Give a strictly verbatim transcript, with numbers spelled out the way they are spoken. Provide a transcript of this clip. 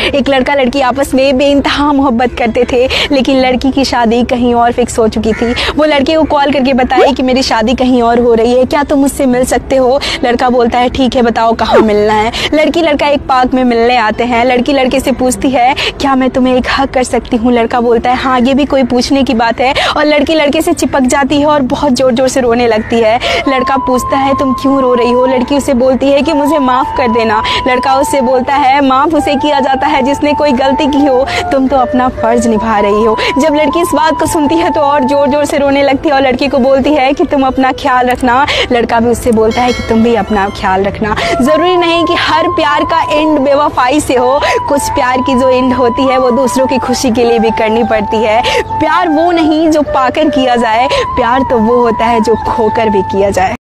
एक लड़का लड़की आपस में बेइंतहा मोहब्बत करते थे, लेकिन लड़की की शादी कहीं और फिक्स हो चुकी थी। वो लड़के को कॉल करके बताई कि मेरी शादी कहीं और हो रही है, क्या तुम मुझसे मिल सकते हो? लड़का बोलता है ठीक है, बताओ कहाँ मिलना है। लड़की लड़का एक पार्क में मिलने आते हैं। लड़की लड़के से पूछती है क्या मैं तुम्हें एक हक कर सकती हूँ? लड़का बोलता है हाँ, ये भी कोई पूछने की बात है। और लड़की लड़के से चिपक जाती है और बहुत जोर जोर से रोने लगती है। लड़का पूछता है तुम क्यों रो रही हो? लड़की उसे बोलती है कि मुझे माफ कर देना। लड़का उससे बोलता है माफ उसे किया जाता है जिसने कोई गलती की हो, तुम तो अपना फर्ज निभा रही हो। जब लड़की इस बात को सुनती है तो और जोर जोर से रोने लगती है और लड़की को बोलती है कि तुम अपना ख्याल रखना। लड़का भी उससे बोलता है कि तुम भी अपना ख्याल रखना। जरूरी नहीं कि हर प्यार का एंड बेवफाई से हो, कुछ प्यार की जो एंड होती है वो दूसरों की खुशी के लिए भी करनी पड़ती है। प्यार वो नहीं जो पाकर किया जाए, प्यार तो वो होता है जो खोकर भी किया जाए।